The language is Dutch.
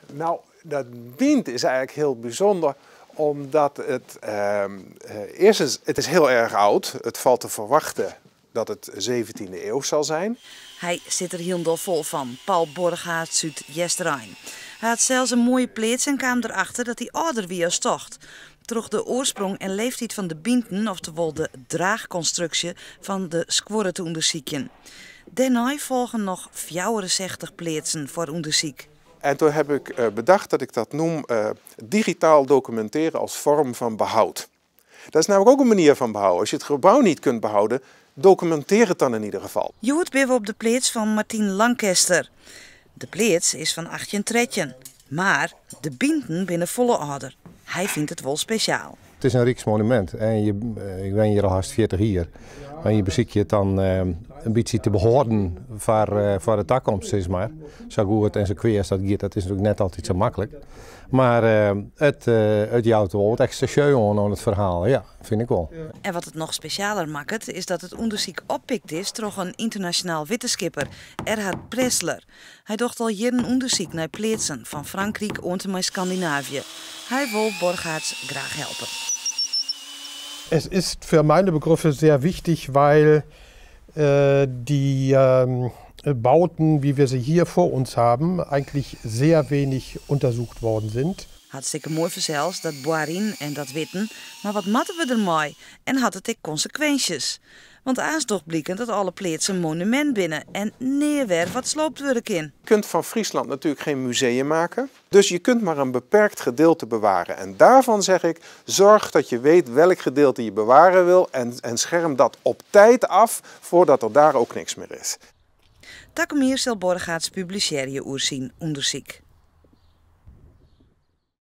Nou, dat biend is eigenlijk heel bijzonder, omdat het is heel erg oud. Het valt te verwachten dat het 17e eeuw zal zijn. Hij zit er helemaal vol van, Paul Borgaerts uit Yesterijn. Hij had zelfs een mooie pleats en kwam erachter dat hij ouder wie als tocht. Droeg de oorsprong en leeftijd van de bienten, oftewel de draagconstructie van de squorre te onderzoeken. Daarna volgen nog 64 pleatsen voor onderzoek. En toen heb ik bedacht dat ik dat noem digitaal documenteren als vorm van behoud. Dat is namelijk ook een manier van behouden. Als je het gebouw niet kunt behouden, documenteer het dan in ieder geval. Je hoort weer op de pleats van Martien Lancaster. De pleats is van 1813, maar de bienten binnen volle ouder. Hij vindt het wel speciaal. Het is een Rijksmonument en ik ben hier al haast 40 jaar. En je beziek je het dan een beetje te behouden voor de toekomst, zeg maar. Zo goed en zo kweer als dat gaat, dat is natuurlijk net altijd zo makkelijk. Maar het jouwt wel wat extra show aan het verhaal, ja, vind ik wel. En wat het nog specialer maakt, is dat het onderzoek oppikt is door een internationaal wetenschapper, Erhard Pressler. Hij docht al jaren onderzoek naar plaatsen van Frankrijk en Scandinavië. Hij wil Borgaerts graag helpen. Es ist für meine Begriffe sehr wichtig, weil die Bauten, wie wir sie hier vor uns haben, eigentlich sehr wenig untersucht worden sind. Hartstikke mooi verzels, dat boarin en dat witten, maar wat matten we ermee? En had het ook consequenties? Want aanstocht blikken dat alle plaatsen een monument binnen en neerwer wat sloopwerk in. Je kunt van Friesland natuurlijk geen museum maken, dus je kunt maar een beperkt gedeelte bewaren. En daarvan zeg ik, zorg dat je weet welk gedeelte je bewaren wil en scherm dat op tijd af voordat er daar ook niks meer is. Takomir zal Borgaerts publiceren oer zien onderzoek.